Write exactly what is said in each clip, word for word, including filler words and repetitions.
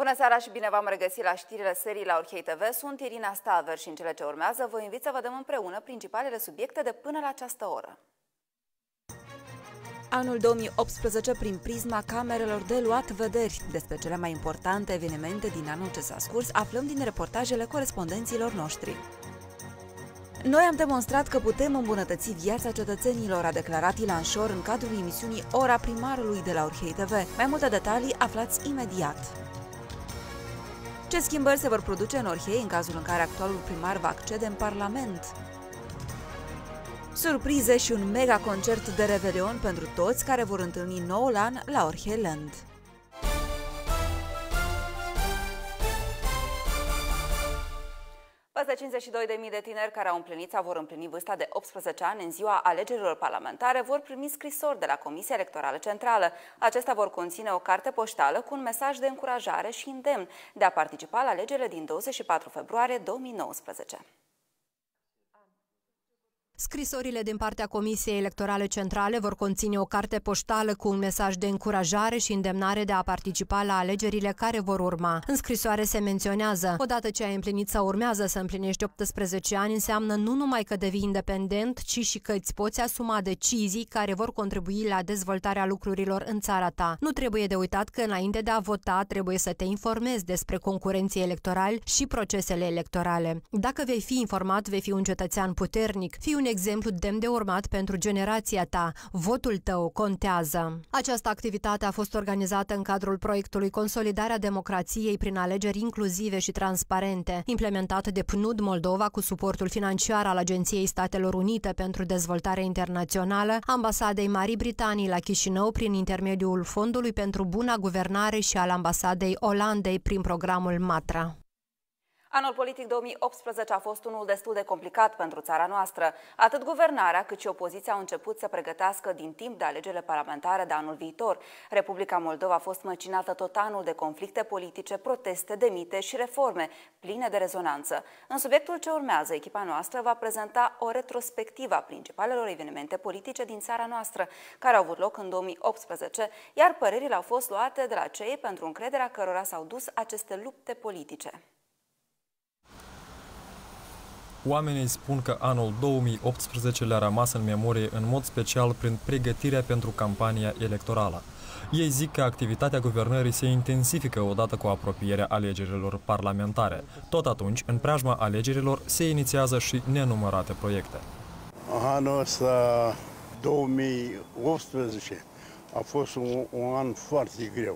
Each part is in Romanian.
Bună seara și bine v-am regăsit la știrile serii la Orhei T V. Sunt Irina Staver și în cele ce urmează vă invit să vedem împreună principalele subiecte de până la această oră. Anul două mii optsprezece prin prisma camerelor de luat vederi. Despre cele mai importante evenimente din anul ce s-a scurs aflăm din reportajele corespondenților noștri. Noi am demonstrat că putem îmbunătăți viața cetățenilor, a declarat Ilan Șor în cadrul emisiunii Ora Primarului de la Orhei T V. Mai multe detalii aflați imediat. Ce schimbări se vor produce în Orhei în cazul în care actualul primar va accede în Parlament? Surprize și un mega concert de Revelion pentru toți care vor întâlni noul an la Orhei Land. Peste cincizeci și doi de mii de tineri care au împlinit sau vor împlini vârsta de optsprezece ani în ziua alegerilor parlamentare vor primi scrisori de la Comisia Electorală Centrală. Acestea vor conține o carte poștală cu un mesaj de încurajare și îndemn de a participa la alegerile din douăzeci și patru februarie două mii nouăsprezece. Scrisorile din partea Comisiei Electorale Centrale vor conține o carte poștală cu un mesaj de încurajare și îndemnare de a participa la alegerile care vor urma. În scrisoare se menționează: odată ce ai împlinit sau urmează să împlinești optsprezece ani, înseamnă nu numai că devii independent, ci și că îți poți asuma decizii care vor contribui la dezvoltarea lucrurilor în țara ta. Nu trebuie de uitat că înainte de a vota trebuie să te informezi despre concurenții electorali și procesele electorale. Dacă vei fi informat, vei fi un cetățean puternic, fii un exemplu demn de urmat pentru generația ta. Votul tău contează. Această activitate a fost organizată în cadrul proiectului Consolidarea Democrației prin alegeri inclusive și transparente, implementat de P N U D Moldova cu suportul financiar al Agenției Statelor Unite pentru Dezvoltare Internațională, Ambasadei Marii Britanii la Chișinău prin intermediul Fondului pentru Buna Guvernare și al Ambasadei Olandei prin programul MATRA. Anul politic două mii optsprezece a fost unul destul de complicat pentru țara noastră. Atât guvernarea cât și opoziția au început să pregătească din timp de alegerile parlamentare de anul viitor. Republica Moldova a fost măcinată tot anul de conflicte politice, proteste, demite și reforme pline de rezonanță. În subiectul ce urmează, echipa noastră va prezenta o retrospectivă a principalelor evenimente politice din țara noastră, care au avut loc în două mii optsprezece, iar părerile au fost luate de la cei pentru încrederea cărora s-au dus aceste lupte politice. Oamenii spun că anul două mii optsprezece le-a rămas în memorie în mod special prin pregătirea pentru campania electorală. Ei zic că activitatea guvernării se intensifică odată cu apropierea alegerilor parlamentare. Tot atunci, în preajma alegerilor, se inițiază și nenumărate proiecte. Anul ăsta, două mii optsprezece, a fost un, un an foarte greu.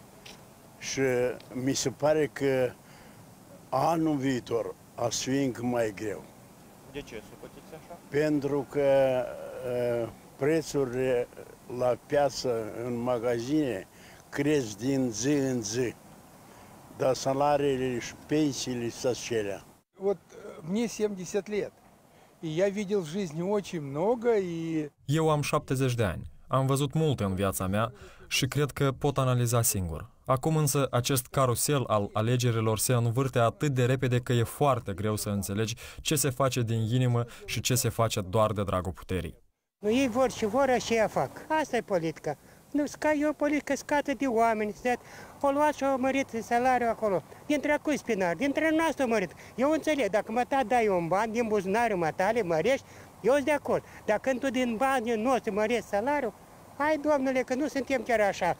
Și mi se pare că anul viitor a fi încă mai greu. De ce să puteți așa? Pentru că uh, prețurile la piață, în magazine, cresc din zi în zi. Dar salariile și pensiile sunt acelea. Вот мне семьдесят лет, и я видел в жизни очень много, и... Eu am șaptezeci de ani. Am văzut multe în viața mea și cred că pot analiza singur. Acum însă acest carusel al alegerilor se învârte atât de repede că e foarte greu să înțelegi ce se face din inimă și ce se face doar de dragul puterii. Nu, ei vor și vor, așa fac. Asta e politica. Nu, ca e o politică scată de oameni. O luat și o mărit salariul acolo. Dintre a cui spinar? Dintre noastră o mărit. Eu înțeleg, dacă mă ta dai un ban din buzunarul matale, mărești, eu sunt de acord. Dacă tu din banii noștri mărești salariul, hai, domnule, că nu suntem chiar așa.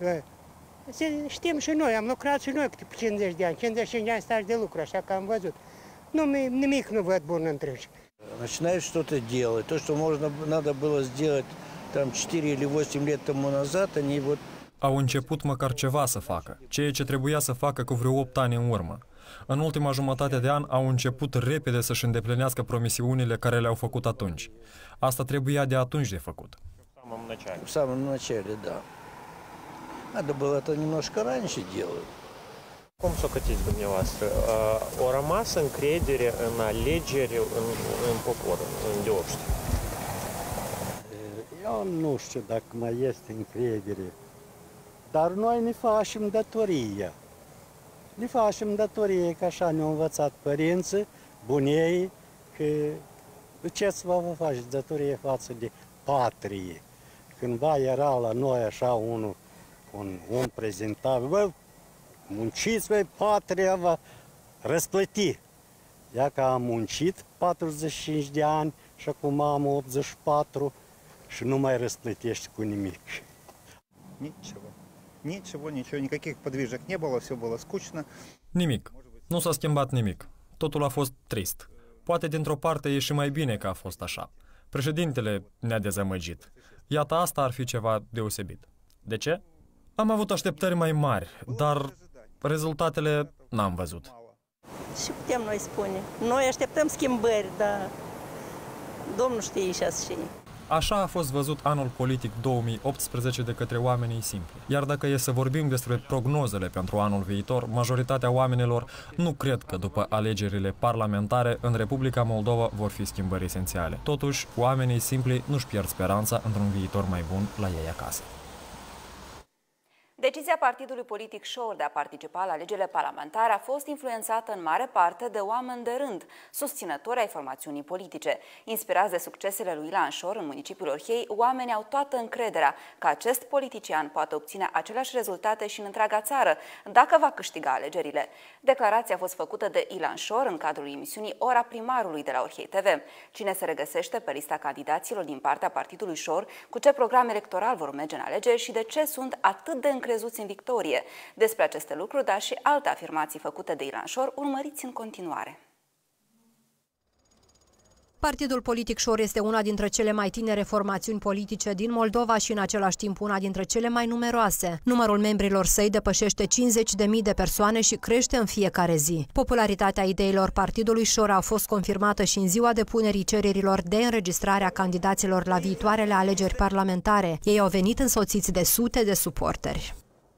Știm și noi, am lucrat și noi câte cincizeci de ani, cincizeci și cinci de ani staj de lucru, așa că am văzut. Nu, nimic nu văd bun întregi. Начинаешь что-то делать. То, что можно, надо было сделать там четыре или восемь лет тому назад, они вот... Au început măcar ceva să facă, ceea ce trebuia să facă cu vreo opt ani în urmă. În ultima jumătate de an au început repede să-și îndeplinească promisiunile care le-au făcut atunci. Asta trebuia de atunci de făcut. В самом начале, да. Надо было это немножко раньше делать. Cum să cătiți dumneavoastră? O rămas încredere în alegeri, în, în popor, în deopște? Eu nu știu dacă mai este încredere, dar noi ne facem datoria. Ne facem datorie, că așa ne-au învățat părinții, bunei, că ce să vă faceți datorie față de patrie. Cândva era la noi așa unul, un om prezentabil, bă, Munciți, voi, patria va răsplăti. Ia că am muncit patruzeci și cinci de ani și acum am optzeci și patru și nu mai răsplătești cu nimic. Ничего. Ничего, ничего, никаких подвижек не было, все было скучно. Nimic. Nu s-a schimbat nimic. Totul a fost trist. Poate dintr-o parte e și mai bine că a fost așa. Președintele ne-a dezamăgit. Iată, asta ar fi ceva deosebit. De ce? Am avut așteptări mai mari, dar rezultatele n-am văzut. Ce putem noi spune? Noi așteptăm schimbări, dar Domnul știe și așa. Așa a fost văzut anul politic două mii optsprezece de către oamenii simpli. Iar dacă e să vorbim despre prognozele pentru anul viitor, majoritatea oamenilor nu cred că după alegerile parlamentare în Republica Moldova vor fi schimbări esențiale. Totuși, oamenii simpli nu-și pierd speranța într-un viitor mai bun la ei acasă. Decizia partidului politic Șor de a participa la alegerile parlamentare a fost influențată în mare parte de oameni de rând, susținători ai formațiunii politice. Inspirați de succesele lui Ilan Șor în municipiul Orhei, oamenii au toată încrederea că acest politician poate obține aceleași rezultate și în întreaga țară, dacă va câștiga alegerile. Declarația a fost făcută de Ilan Șor în cadrul emisiunii Ora Primarului de la Orhei T V. Cine se regăsește pe lista candidaților din partea partidului Șor, cu ce program electoral vor merge în alegeri și de ce sunt atât de încrezuți în victorie. Despre aceste lucruri, dar și alte afirmații făcute de Ilan Șor, urmăriți în continuare. Partidul politic Șor este una dintre cele mai tinere formațiuni politice din Moldova și în același timp una dintre cele mai numeroase. Numărul membrilor săi depășește cincizeci de mii de persoane și crește în fiecare zi. Popularitatea ideilor partidului Șor a fost confirmată și în ziua depunerii cererilor de înregistrare a candidaților la viitoarele alegeri parlamentare. Ei au venit însoțiți de sute de suporteri.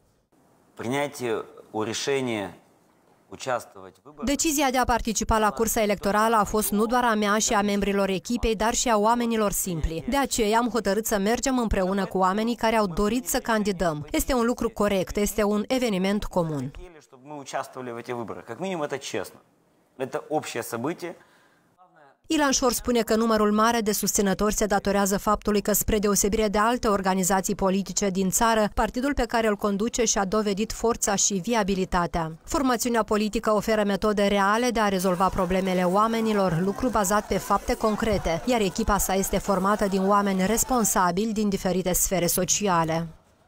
Decizia de a participa la cursa electorală a fost nu doar a mea și a membrilor echipei, dar și a oamenilor simpli. De aceea am hotărât să mergem împreună cu oamenii care au dorit să candidăm. Este un lucru corect, este un eveniment comun. Ilan Șor spune că numărul mare de susținători se datorează faptului că, spre deosebire de alte organizații politice din țară, partidul pe care îl conduce și-a dovedit forța și viabilitatea. Formațiunea politică oferă metode reale de a rezolva problemele oamenilor, lucru bazat pe fapte concrete, iar echipa sa este formată din oameni responsabili din diferite sfere sociale.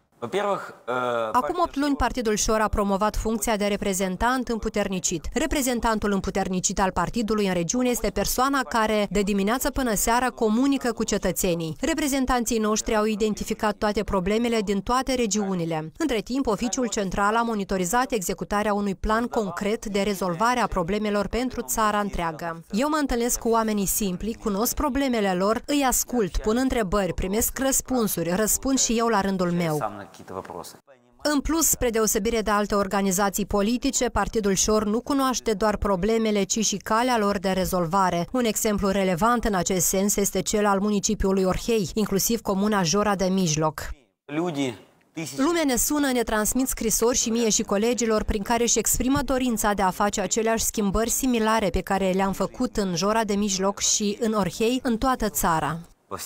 Acum opt luni, Partidul Șor a promovat funcția de reprezentant împuternicit. Reprezentantul împuternicit al partidului în regiune este persoana care, de dimineață până seara, comunică cu cetățenii. Reprezentanții noștri au identificat toate problemele din toate regiunile. Între timp, Oficiul Central a monitorizat executarea unui plan concret de rezolvare a problemelor pentru țara întreagă. Eu mă întâlnesc cu oamenii simpli, cunosc problemele lor, îi ascult, pun întrebări, primesc răspunsuri, răspund și eu la rândul meu. În plus, spre deosebire de alte organizații politice, Partidul Șor nu cunoaște doar problemele, ci și calea lor de rezolvare. Un exemplu relevant în acest sens este cel al municipiului Orhei, inclusiv comuna Jora de Mijloc. Lumea ne sună, ne transmit scrisori și mie și colegilor prin care își exprimă dorința de a face aceleași schimbări similare pe care le-am făcut în Jora de Mijloc și în Orhei, în toată țara.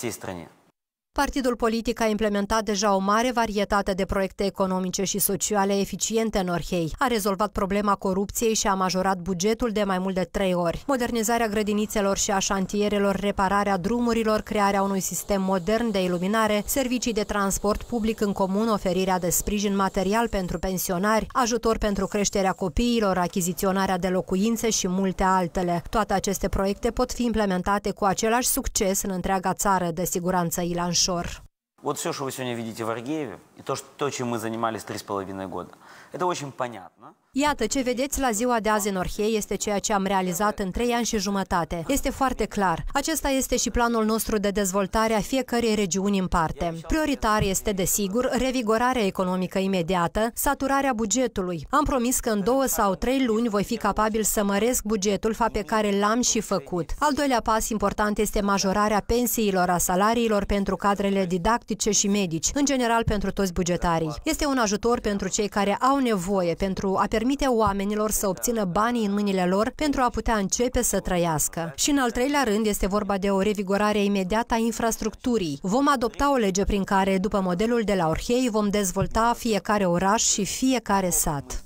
Partidul politic a implementat deja o mare varietate de proiecte economice și sociale eficiente în Orhei. A rezolvat problema corupției și a majorat bugetul de mai mult de trei ori. Modernizarea grădinițelor și a șantierelor, repararea drumurilor, crearea unui sistem modern de iluminare, servicii de transport public în comun, oferirea de sprijin material pentru pensionari, ajutor pentru creșterea copiilor, achiziționarea de locuințe și multe altele. Toate aceste proiecte pot fi implementate cu același succes în întreaga țară, de siguranță Ilan Șor. Вот все, что вы сегодня видите в Аргееве, и то, что, то, чем мы занимались три с половиной года, это очень понятно. Iată, ce vedeți la ziua de azi în Orhei este ceea ce am realizat în trei ani și jumătate. Este foarte clar. Acesta este și planul nostru de dezvoltare a fiecărei regiuni în parte. Prioritar este, desigur, revigorarea economică imediată, saturarea bugetului. Am promis că în două sau trei luni voi fi capabil să măresc bugetul, fapt pe care l-am și făcut. Al doilea pas important este majorarea pensiilor, a salariilor pentru cadrele didactice și medici, în general pentru toți bugetarii. Este un ajutor pentru cei care au nevoie, pentru a permite oamenilor să obțină banii în mâinile lor pentru a putea începe să trăiască. Și în al treilea rând este vorba de o revigorare imediată a infrastructurii. Vom adopta o lege prin care, după modelul de la Orhei, vom dezvolta fiecare oraș și fiecare sat.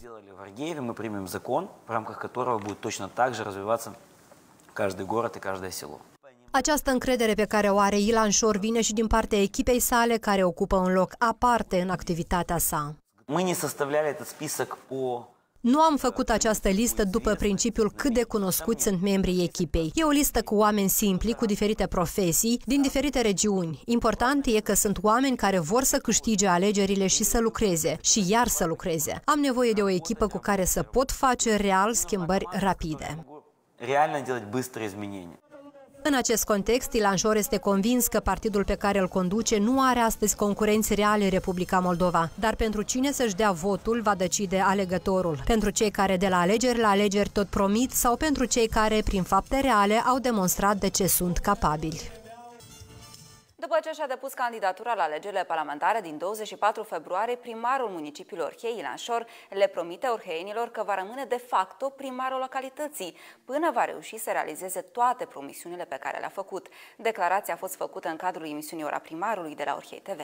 В Аргееве мы примем закон, в рамках которого будет точно так же развиваться каждый город и каждое село. Această încredere pe care o are Ilan Șor vine și din partea echipei sale, care ocupă un loc aparte în activitatea sa. Мы не составляли этот список по... Nu am făcut această listă după principiul cât de cunoscuți sunt membrii echipei. E o listă cu oameni simpli, cu diferite profesii, din diferite regiuni. Important e că sunt oameni care vor să câștige alegerile și să lucreze, și iar să lucreze. Am nevoie de o echipă cu care să pot face real schimbări rapide. Реально делать быстрые изменения. În acest context, Ilan Șor este convins că partidul pe care îl conduce nu are astăzi concurenți reali în Republica Moldova, dar pentru cine să-și dea votul va decide alegătorul. Pentru cei care de la alegeri la alegeri tot promit sau pentru cei care, prin fapte reale, au demonstrat de ce sunt capabili. După ce și-a depus candidatura la alegerile parlamentare din douăzeci și patru februarie, primarul municipiului Orhei, Ilan Șor, le promite orheienilor că va rămâne de facto primarul localității, până va reuși să realizeze toate promisiunile pe care le-a făcut. Declarația a fost făcută în cadrul emisiunii Ora Primarului de la Orhei T V.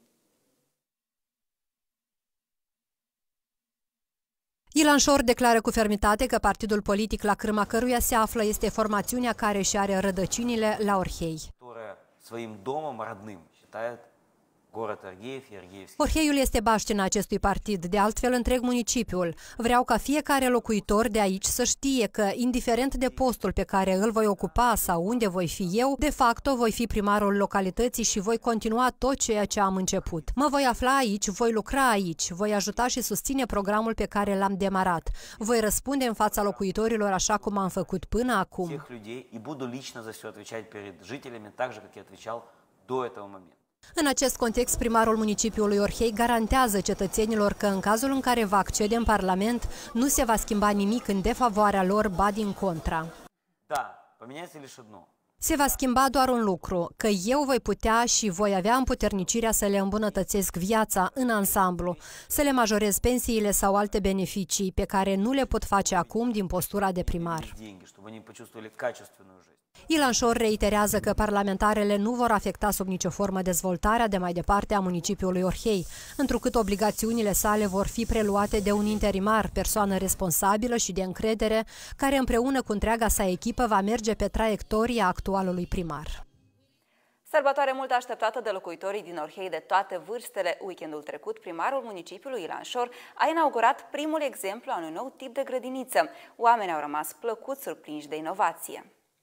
Ilan Șor declară cu fermitate că partidul politic la crâma căruia se află este formațiunea care și are rădăcinile la Orhei. Своим домом родным считает город Аргеев и Аргеевский. Orheiul este baștina acestui partid, de altfel întreg municipiul. Vreau ca fiecare locuitor de aici să știe că, indiferent de postul pe care îl voi ocupa sau unde voi fi eu, de facto voi fi primarul localității și voi continua tot ceea ce am început. Mă voi afla aici, voi lucra aici, voi ajuta și susține programul pe care l-am demarat. Voi răspunde în fața locuitorilor așa cum am făcut până acum. Всех людей и буду lично за все отвечать перед жителями, так же, как я отвечал до этого момента. În acest context, primarul municipiului Orhei garantează cetățenilor că în cazul în care va accede în Parlament, nu se va schimba nimic în defavoarea lor, ba din contra. Da, поменяется лишь одно. Se va schimba doar un lucru, că eu voi putea și voi avea împuternicirea să le îmbunătățesc viața în ansamblu, să le majorez pensiile sau alte beneficii pe care nu le pot face acum din postura de primar. Ilan Șor reiterează că parlamentarele nu vor afecta sub nicio formă dezvoltarea de mai departe a municipiului Orhei, întrucât obligațiunile sale vor fi preluate de un interimar, persoană responsabilă și de încredere, care împreună cu întreaga sa echipă va merge pe traiectoria actualului primar. Sărbătoare mult așteptată de locuitorii din Orhei de toate vârstele, weekendul trecut, primarul municipiului Ilan Șor a inaugurat primul exemplu a unui nou tip de grădiniță. Oamenii au rămas plăcut surprinși de inovație.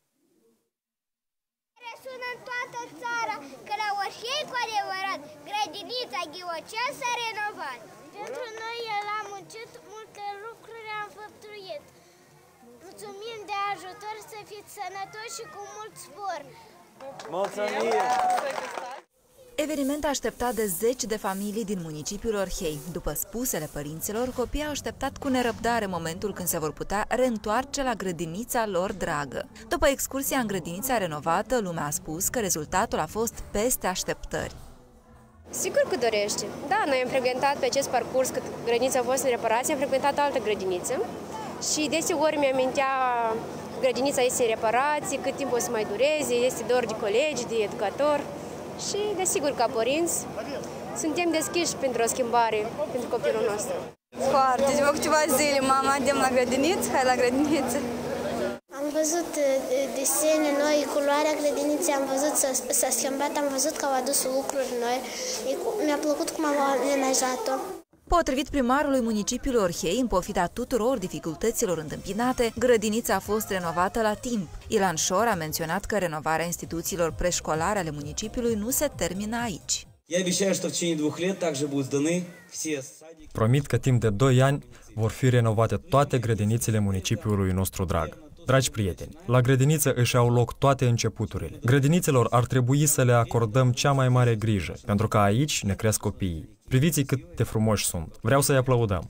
Sună în toată țara că la Orhei cu adevărat grădinița Ghiocea s-a renovat. Pentru noi el a muncit, multe lucruri am făptuit. Mulțumim de ajutor, să fiți sănătoși și cu mult spor. Mulțumim! Eveniment așteptat de zeci de familii din municipiul Orhei. După spusele părinților, copiii au așteptat cu nerăbdare momentul când se vor putea reîntoarce la grădinița lor dragă. După excursia în grădinița renovată, lumea a spus că rezultatul a fost peste așteptări. Sigur că dorește. Da, noi am frecventat pe acest parcurs, cât grădinița a fost în reparație, am frecventat o altă grădiniță și desigur mi-amintea că grădinița este în reparație, cât timp o să mai dureze, este dor de colegi, de educator. Și, desigur, ca părinți, suntem deschiși pentru o schimbare pentru copilul nostru. Foarte, după câteva zile, mama, adem la grădiniță, hai la grădiniță. Am văzut desene noi, culoarea grădiniței, am văzut s-a schimbat, am văzut că au adus lucruri noi. Mi-a plăcut cum au amenajat-o. Potrivit primarului municipiului Orhei, în pofida tuturor dificultăților întâmpinate, grădinița a fost renovată la timp. Ilan Șor a menționat că renovarea instituțiilor preșcolare ale municipiului nu se termină aici. Promit că timp de doi ani vor fi renovate toate grădinițele municipiului nostru drag. Dragi prieteni, la grădiniță își au loc toate începuturile. Grădinițelor ar trebui să le acordăm cea mai mare grijă, pentru că aici ne cresc copiii. Priviți cât de frumoși sunt. Vreau să-i aplaudăm.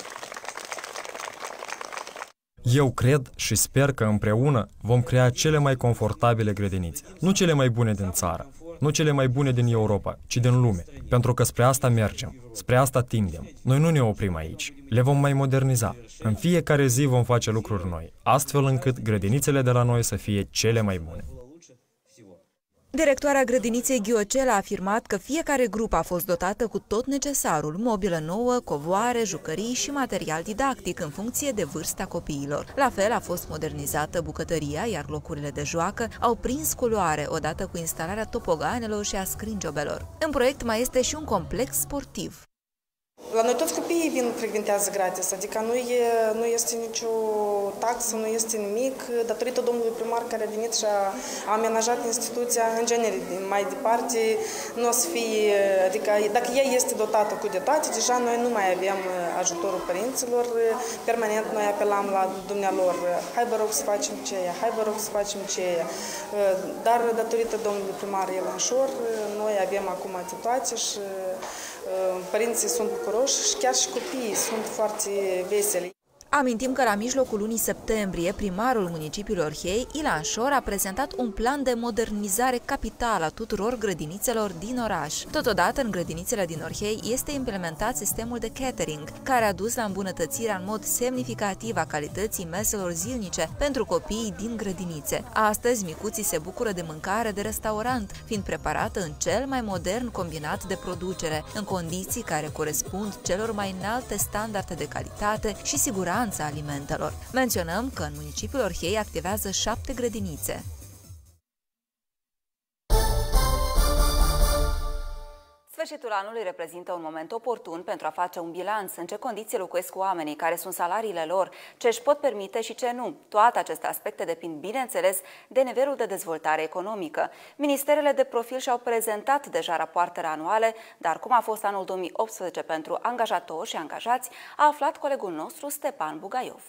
Eu cred și sper că împreună vom crea cele mai confortabile grădinițe. Nu cele mai bune din țară, nu cele mai bune din Europa, ci din lume. Pentru că spre asta mergem, spre asta tindem. Noi nu ne oprim aici, le vom mai moderniza. În fiecare zi vom face lucruri noi, astfel încât grădinițele de la noi să fie cele mai bune. Directoarea grădiniței Ghiocel a afirmat că fiecare grup a fost dotată cu tot necesarul, mobilă nouă, covoare, jucării și material didactic în funcție de vârsta copiilor. La fel a fost modernizată bucătăria, iar locurile de joacă au prins culoare odată cu instalarea topoganelor și a scringiobelor. În proiect mai este și un complex sportiv. La noi toți copiii vin, frecventează gratis, adică nu, e, nu este nicio taxă, nu este nimic, datorită domnului primar care a venit și a, a amenajat instituția în genere. Mai departe nu o să fie, adică dacă ea este dotată cu de toate, deja noi nu mai avem ajutorul părinților, permanent noi apelam la dumnealor, hai vă rog să facem ceea, hai vă rog să facem ceea, dar datorită domnului primar Elanșor, noi avem acum toate și părinții sunt bucuroși și chiar și copiii sunt foarte veseli. Amintim că la mijlocul lunii septembrie, primarul municipiului Orhei, Ilan Șor, a prezentat un plan de modernizare capitală a tuturor grădinițelor din oraș. Totodată, în grădinițele din Orhei este implementat sistemul de catering, care a dus la îmbunătățirea în mod semnificativ a calității meselor zilnice pentru copiii din grădinițe. Astăzi, micuții se bucură de mâncare de restaurant, fiind preparată în cel mai modern combinat de producere, în condiții care corespund celor mai înalte standarde de calitate și siguranță alimentelor. Menționăm că în municipiul Orhei activează șapte grădinițe. Sfârșitul anului reprezintă un moment oportun pentru a face un bilanț în ce condiții locuiesc oamenii, care sunt salariile lor, ce își pot permite și ce nu. Toate aceste aspecte depind, bineînțeles, de nivelul de dezvoltare economică. Ministerele de profil și-au prezentat deja rapoartele anuale, dar cum a fost anul două mii optsprezece pentru angajatori și angajați, a aflat colegul nostru Stepan Bugaiov.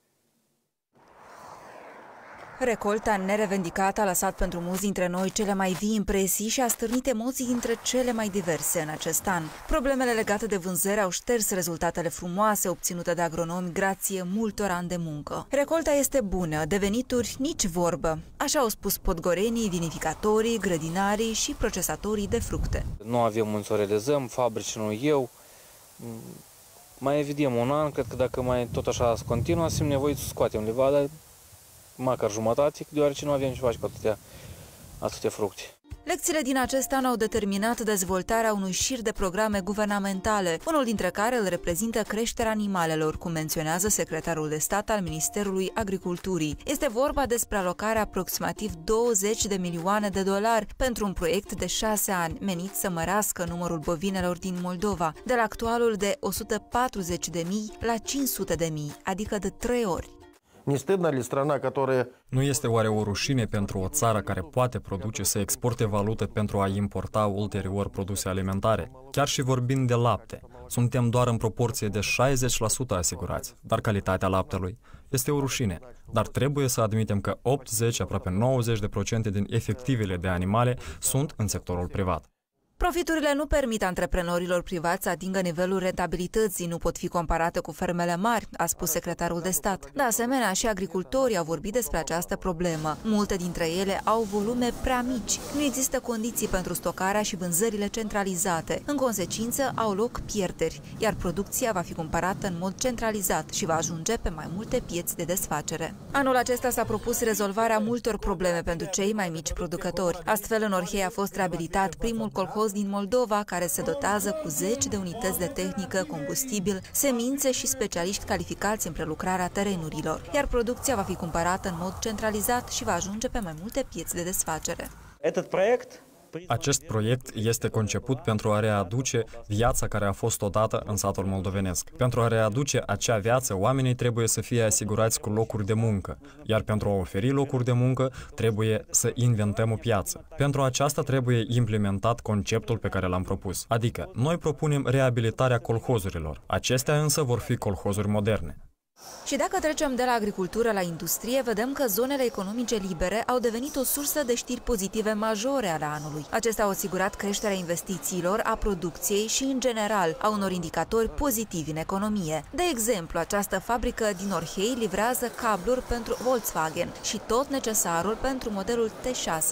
Recolta nerevendicată a lăsat pentru mulți dintre noi cele mai vii impresii și a stârnit emoții dintre cele mai diverse în acest an. Problemele legate de vânzări au șters rezultatele frumoase obținute de agronomi grație multor ani de muncă. Recolta este bună, de venituri nici vorbă. Așa au spus podgorenii, vinificatorii, grădinarii și procesatorii de fructe. Nu avem unde să o realizăm, fabrici nu eu. Mai evident un an, cred că dacă mai tot așa se continuă, simt nevoie să scoatem livada, măcar jumătate, deoarece nu avem ce face cu atâtea, atâtea fructe. Lecțiile din acest an au determinat dezvoltarea unui șir de programe guvernamentale, unul dintre care îl reprezintă creșterea animalelor, cum menționează secretarul de stat al Ministerului Agriculturii. Este vorba despre alocarea aproximativ douăzeci de milioane de dolari pentru un proiect de șase ani, menit să mărească numărul bovinelor din Moldova, de la actualul de o sută patruzeci de mii la cinci sute de mii, adică de trei ori. Nu este oare o rușine pentru o țară care poate produce să exporte valută pentru a importa ulterior produse alimentare? Chiar și vorbind de lapte, suntem doar în proporție de șaizeci la sută asigurați, dar calitatea laptelui este o rușine. Dar trebuie să admitem că optzeci, aproape nouăzeci de procente din efectivele de animale sunt în sectorul privat. Profiturile nu permit antreprenorilor privați să atingă nivelul rentabilității, nu pot fi comparate cu fermele mari, a spus secretarul de stat. De asemenea, și agricultorii au vorbit despre această problemă. Multe dintre ele au volume prea mici. Nu există condiții pentru stocarea și vânzările centralizate. În consecință, au loc pierderi, iar producția va fi cumpărată în mod centralizat și va ajunge pe mai multe piețe de desfacere. Anul acesta s-a propus rezolvarea multor probleme pentru cei mai mici producători. Astfel, în Orhei a fost reabilitat primul colhoz din Moldova, care se dotează cu zeci de unități de tehnică, combustibil, semințe și specialiști calificați în prelucrarea terenurilor, iar producția va fi cumpărată în mod centralizat și va ajunge pe mai multe piețe de desfacere. Acest proiect este conceput pentru a readuce viața care a fost odată în satul moldovenesc. Pentru a readuce acea viață, oamenii trebuie să fie asigurați cu locuri de muncă, iar pentru a oferi locuri de muncă, trebuie să inventăm o piață. Pentru aceasta trebuie implementat conceptul pe care l-am propus, adică noi propunem reabilitarea colhozurilor. Acestea însă vor fi colhozuri moderne. Și dacă trecem de la agricultură la industrie, vedem că zonele economice libere au devenit o sursă de știri pozitive majore ale anului. Acestea au asigurat creșterea investițiilor, a producției și, în general, a unor indicatori pozitivi în economie. De exemplu, această fabrică din Orhei livrează cabluri pentru Volkswagen și tot necesarul pentru modelul T șase.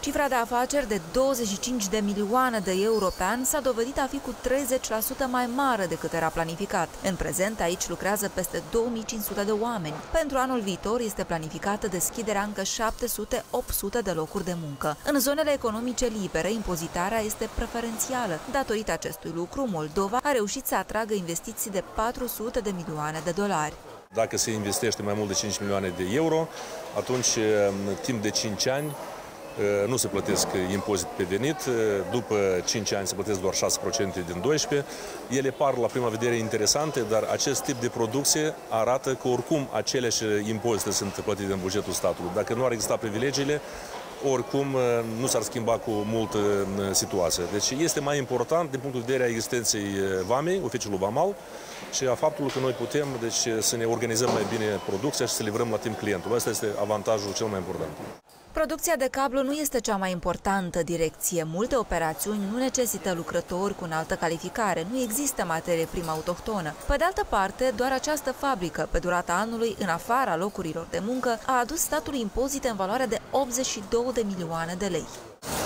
Cifra de afaceri de douăzeci și cinci de milioane de euro pe an s-a dovedit a fi cu treizeci la sută mai mare decât era planificat. În prezent, aici lucrează peste două mii cinci sute de oameni. Pentru anul viitor este planificată deschiderea încă șapte sute - opt sute de locuri de muncă. În zonele economice libere, impozitarea este preferențială. Datorită acestui lucru, Moldova a reușit să atragă investiții de patru sute de milioane de dolari. Dacă se investește mai mult de cinci milioane de euro, atunci, în timp de cinci ani, nu se plătesc impozit pe venit, după cinci ani se plătesc doar șase la sută din doisprezece. Ele par la prima vedere interesante, dar acest tip de producție arată că oricum aceleași impozite sunt plătite în bugetul statului. Dacă nu ar exista privilegiile, oricum nu s-ar schimba cu mult situația. Deci este mai important din punctul de vedere a existenței vamei, oficiului vamal, și a faptului că noi putem deci, să ne organizăm mai bine producția și să livrăm la timp clientul. Asta este avantajul cel mai important. Producția de cablu nu este cea mai importantă direcție. Multe operațiuni nu necesită lucrători cu înaltă calificare, nu există materie primă autohtonă. Pe de altă parte, doar această fabrică, pe durata anului, în afara locurilor de muncă, a adus statului impozite în valoare de optzeci și două de milioane de lei.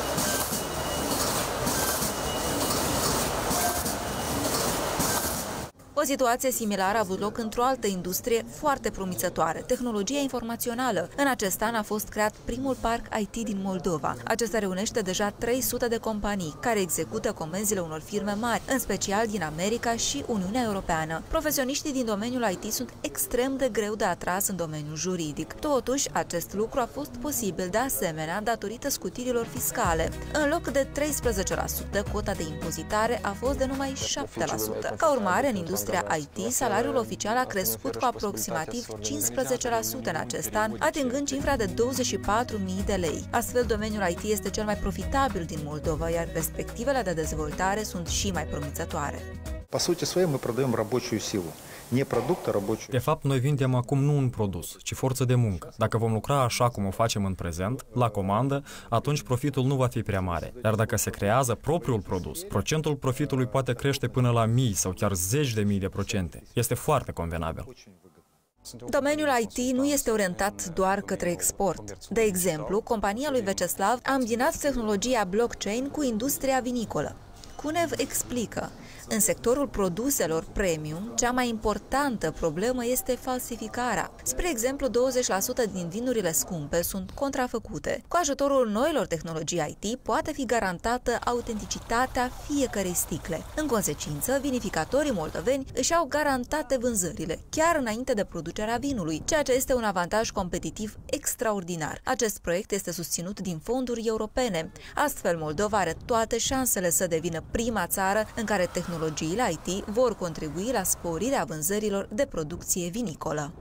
O situație similară a avut loc într-o altă industrie foarte promițătoare, tehnologia informațională. În acest an a fost creat primul parc I T din Moldova. Acesta reunește deja trei sute de companii care execută comenzile unor firme mari, în special din America și Uniunea Europeană. Profesioniștii din domeniul I T sunt extrem de greu de atras în domeniul juridic. Totuși, acest lucru a fost posibil de asemenea datorită scutirilor fiscale. În loc de treisprezece la sută, cota de impozitare a fost de numai șapte la sută. Ca urmare, în industria I T, salariul oficial a crescut cu aproximativ cincisprezece la sută în acest an, atingând cifra de douăzeci și patru mii de lei. Astfel, domeniul I T este cel mai profitabil din Moldova, iar perspectivele de dezvoltare sunt și mai promițătoare. По сути своей мы продаем рабочую силу. Не продукт, а рабочую. De fapt, noi vindem acum nu un produs, ci forță de muncă. Dacă vom lucra așa cum o facem în prezent, la comandă, atunci profitul nu va fi prea mare. Dar dacă se creează propriul produs, procentul profitului poate crește până la mii sau chiar zeci de mii de procente. Este foarte convenabil. Domeniul I T nu este orientat doar către export. De exemplu, compania lui Veceslav a îmbinat tehnologia blockchain cu industria vinicolă. Cunev explică: în sectorul produselor premium, cea mai importantă problemă este falsificarea. Spre exemplu, douăzeci la sută din vinurile scumpe sunt contrafăcute. Cu ajutorul noilor tehnologii I T poate fi garantată autenticitatea fiecărei sticle. În consecință, vinificatorii moldoveni își au garantate vânzările, chiar înainte de producerea vinului, ceea ce este un avantaj competitiv extraordinar. Acest proiect este susținut din fonduri europene. Astfel, Moldova are toate șansele să devină prima țară în care tehnologiile I T vor contribui la sporirea vânzărilor de producție vinicolă.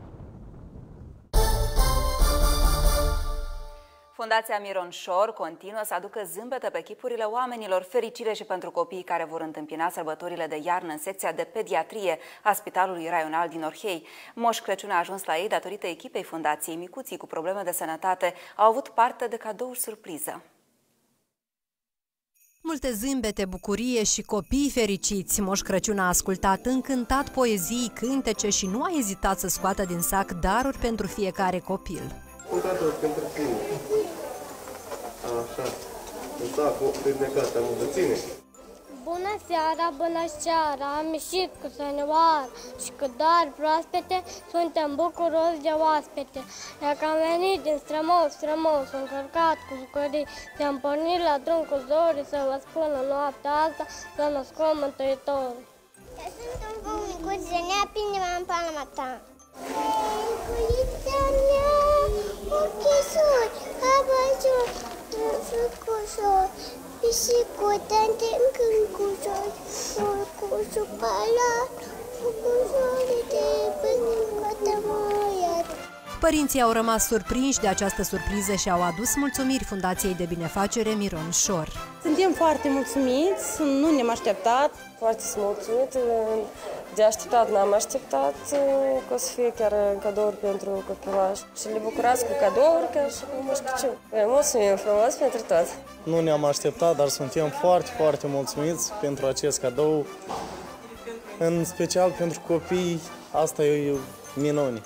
Fundația Miron Șor continuă să aducă zâmbete pe chipurile oamenilor, fericire și pentru copiii care vor întâmpina sărbătorile de iarnă în secția de pediatrie a Spitalului Raional din Orhei. Moș Crăciun a ajuns la ei datorită echipei Fundației. Micuții cu probleme de sănătate au avut parte de cadouri surpriză. Multe zâmbete, bucurie și copii fericiți. Moș Crăciun a ascultat încântat poezii, cântece și nu a ezitat să scoată din sac daruri pentru fiecare copil. Un cadou pentru tine. Așa. Un sac de necate am ține. Bună seara, bună seara, am ieșit cu sănioară și cu dar proaspete, suntem bucuroși de oaspete. Dacă am venit din strămos, strămos, încărcat cu jucării, te-am pornit la drum cu zorii să vă spun în noaptea asta să născăm Mântuitorul. Eu sunt un bun micuț, să ne aprindem în palma ta. Miculița mea, ochișori, abajori, frucușori, pisicuța în câncușori, urcușul palat, urcușorii de până măiat. Părinții au rămas surprinși de această surpriză și au adus mulțumiri Fundației de Binefacere Miron Șor. Suntem foarte mulțumiți, nu ne-am așteptat. Foarte sunt mulțumit, de așteptat n-am așteptat că o să fie chiar cadouri pentru copilaș. Și le bucurați cu cadouri ca și cu Moș Crăciun. Mulțumim frumos pentru tot! Nu ne-am așteptat, dar suntem foarte, foarte mulțumiți pentru acest cadou. În special pentru copii, asta e minune.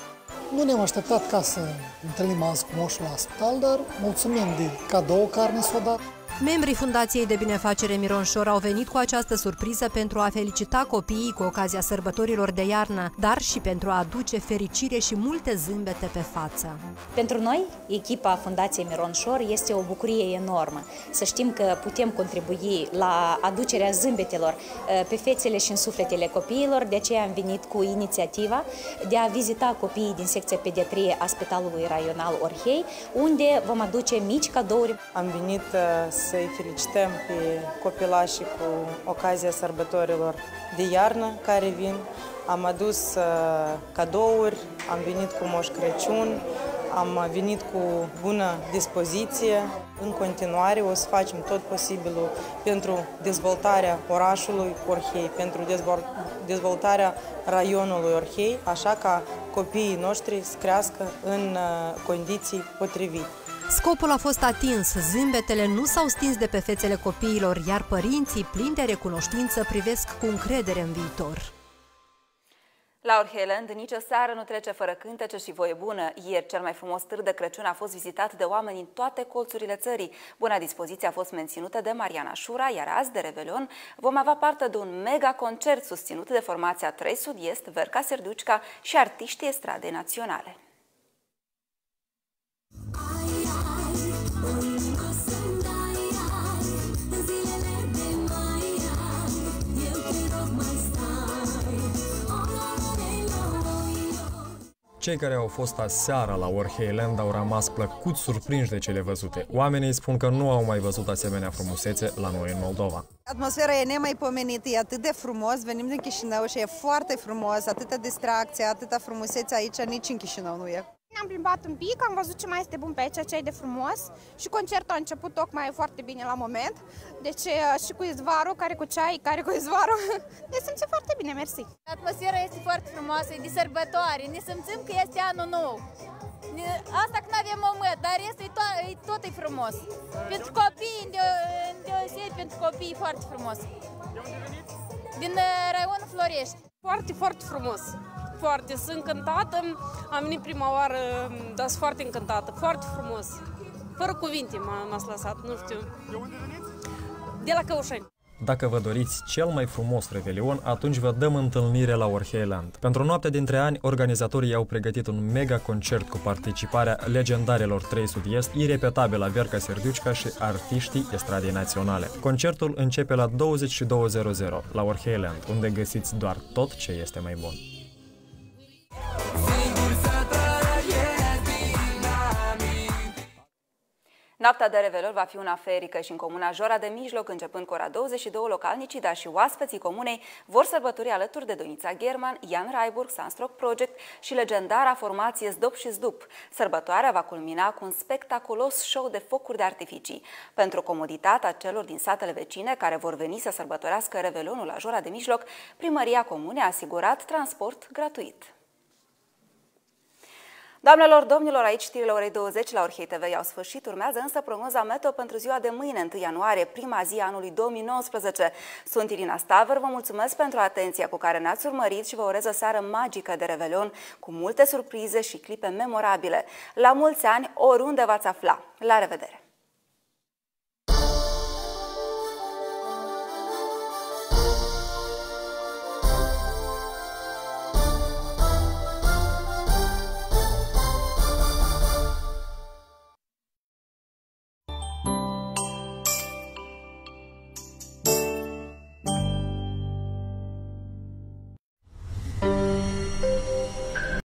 Nu ne-am așteptat ca să întâlnim azi cu moșul la spital, dar mulțumim de cadou care ne s-o dat. Membrii Fundației de Binefacere Mironșor au venit cu această surpriză pentru a felicita copiii cu ocazia sărbătorilor de iarnă, dar și pentru a aduce fericire și multe zâmbete pe față. Pentru noi, echipa Fundației Mironșor, este o bucurie enormă. Să știm că putem contribui la aducerea zâmbetelor pe fețele și în sufletele copiilor, de aceea am venit cu inițiativa de a vizita copiii din secția pediatrie a Spitalului Raional Orhei, unde vom aduce mici cadouri. Am venit să-i felicităm pe copilașii cu ocazia sărbătorilor de iarnă care vin. Am adus cadouri, am venit cu Moș Crăciun, am venit cu bună dispoziție. În continuare o să facem tot posibilul pentru dezvoltarea orașului Orhei, pentru dezvoltarea raionului Orhei, așa ca copiii noștri să crească în condiții potrivite. Scopul a fost atins, zâmbetele nu s-au stins de pe fețele copiilor, iar părinții, plini de recunoștință, privesc cu încredere în viitor. La Orheiland, nicio seară nu trece fără cântece și voie bună. Ieri, cel mai frumos târg de Crăciun a fost vizitat de oameni în toate colțurile țării. Buna dispoziție a fost menținută de Mariana Șura, iar azi, de Revelion, vom avea parte de un mega concert susținut de formația trei Sud-Est, Verca Serducica și artiștii estradei naționale. Cei care au fost aseară la Orheiland au rămas plăcut surprinși de cele văzute. Oamenii spun că nu au mai văzut asemenea frumusețe la noi în Moldova. Atmosfera e nemaipomenită, e atât de frumos, venim din Chișinău și e foarte frumos, atâta distracție, atâta frumusețe aici, nici în Chișinău nu e. Ne-am plimbat un pic, am văzut ce mai este bun pe aici, ce e de frumos și concertul a început tocmai foarte bine la moment. Deci și cu izvarul, care cu ceai, care cu izvarul, ne simțim foarte bine, mersi. Atmosfera este foarte frumoasă, e de sărbătoare, ne simțim că este anul nou. Asta că nu avem moment, dar este to e tot e frumos. Pentru copii, îndeosebi pentru copii, foarte frumos. Din raionul Florești. Foarte, foarte frumos. Foarte, sunt încântată, am venit prima oară, dar sunt foarte încântată, foarte frumos. Fără cuvinte m-ați lăsat, nu știu. De unde veniți? De la Căușeni. Dacă vă doriți cel mai frumos Revelion, atunci vă dăm întâlnire la Orheiland. Pentru noaptea dintre ani, organizatorii au pregătit un mega concert cu participarea legendarilor trei Sud-Est, irepetabila Verca Serducica și artiștii estradei naționale. Concertul începe la douăzeci și două la Orheiland, unde găsiți doar tot ce este mai bun. Noaptea de Revelion va fi una ferică și în comuna Jora de Mijloc, începând cu ora douăzeci și două, localnicii, dar și oaspeții comunei vor sărbători alături de Donița German, Ian Raiburg, Sunstroke Project și legendara formație Zdop și Zdup. Sărbătoarea va culmina cu un spectaculos show de focuri de artificii. Pentru comoditatea celor din satele vecine care vor veni să sărbătorească Revelionul la Jora de Mijloc, primăria comunei a asigurat transport gratuit. Doamnelor, domnilor, aici știrile orei douăzeci la Orhei T V i-au sfârșit, urmează însă prognoza meteo pentru ziua de mâine, întâi ianuarie, prima zi a anului două mii nouăsprezece. Sunt Irina Staver, vă mulțumesc pentru atenția cu care ne-ați urmărit și vă urez o seară magică de Revelion, cu multe surprize și clipe memorabile. La mulți ani, oriunde v-ați afla. La revedere!